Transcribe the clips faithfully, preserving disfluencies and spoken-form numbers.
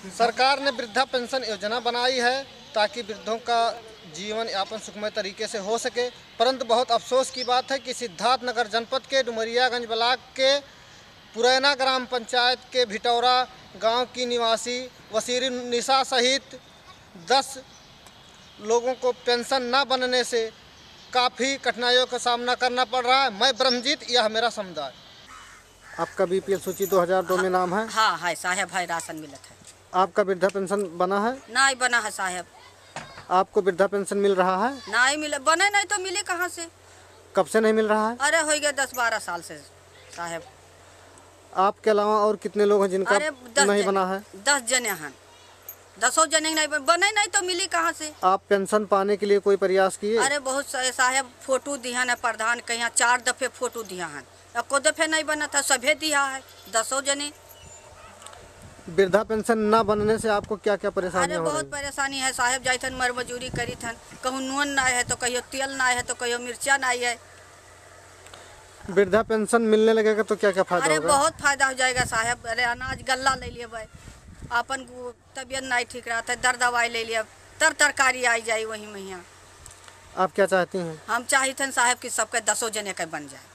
सरकार ने वृद्धा पेंशन योजना बनाई है ताकि वृद्धों का जीवन यापन सुखमय तरीके से हो सके, परंतु बहुत अफसोस की बात है कि सिद्धार्थनगर जनपद के डुमरियागंज ब्लॉक के पुरैना ग्राम पंचायत के भिटौरा गांव की निवासी वसीर निशा सहित दस लोगों को पेंशन न बनने से काफ़ी कठिनाइयों का सामना करना पड़ रहा है। मैं ब्रह्मजीत, यह मेरा समुदाय। आपका बीपीएल सूची दो हज़ार दो में नाम है? हाँ है साहब, है राशन मिलत है। आपका वृद्धा पेंशन बना है? नहीं बना है साहब। आपको वृद्धा पेंशन मिल रहा है? नहीं मिले, बने नहीं तो मिले कहाँ से? कब से नहीं मिल रहा है? अरे हो गया दस बारह साल से साहब। आपके अलावा और कितने लोग हैं जिनका नहीं बना है? दस जने हैं, दसों जने नहीं बने नहीं तो मिली कहाँ से? आप पेंशन पाने के लिए कोई प्रयास किए? अरे बहुत साहब, फोटो दिया है प्रधान के यहाँ, चार दफे फोटो दिया है, को दफे नहीं बना था, सभे दिया है दसों जने। वृद्धा पेंशन न बनने से आपको क्या क्या परेशानी? अरे बहुत परेशानी है साहब, जाइथन मर मजूरी करी थन, कहूँ नून ना है तो कहियो तेल ना है तो कहियो मिर्चा ना है। वृद्धा पेंशन मिलने लगेगा तो क्या क्या फायदा अरे होगा? बहुत फायदा हो जाएगा साहब। अरे अनाज गल्ला ले लिए भाई, अपन तबीयत नहीं ठीक रहा था, दर दवाई ले लिया, तर तरकारी आई जाए वही महिया। आप क्या चाहती हैं? हम चाहते साहब कि सबके दसों जने के बन जाए।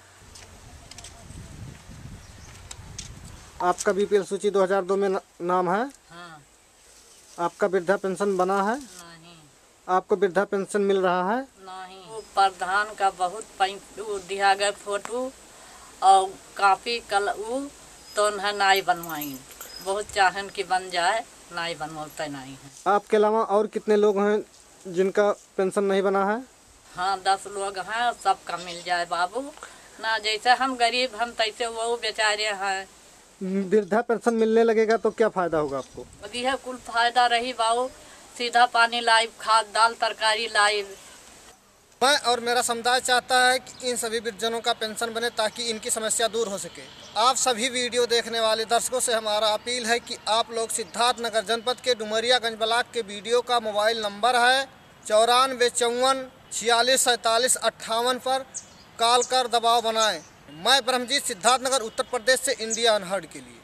आपका बीपीएल सूची दो हज़ार दो में नाम है? हाँ। आपका वृद्धा पेंशन बना है? नहीं। आपको वृद्धा पेंशन मिल रहा है? नहीं। प्रधान का बहुत दिया गया फोटो और काफी कल तो नहीं बनवाई, बहुत चाहन कि बन जाए, नहीं बनवाते नहीं है। आपके अलावा और कितने लोग हैं जिनका पेंशन नहीं बना है? हाँ दस लोग हैं, सबका मिल जाए बाबू ना, जैसे हम गरीब हम तैसे वो बेचारे हैं। वृद्धा पेंशन मिलने लगेगा तो क्या फायदा होगा आपको? यह कुल फायदा रही बाबू, सीधा पानी लाइव, खाद दाल तरकारी लाइव। मैं और मेरा समुदाय चाहता है कि इन सभी वृद्धजनों का पेंशन बने ताकि इनकी समस्या दूर हो सके। आप सभी वीडियो देखने वाले दर्शकों से हमारा अपील है कि आप लोग सिद्धार्थनगर जनपद के डुमरियागंज ब्लॉक के वीडियो का मोबाइल नंबर है चौरानवे चौवन छियालीस सैंतालीस अट्ठावन पर कॉल कर दबाव बनाएं। मैं ब्रह्मजीत, सिद्धार्थनगर उत्तर प्रदेश से इंडिया अनहर्ड के लिए।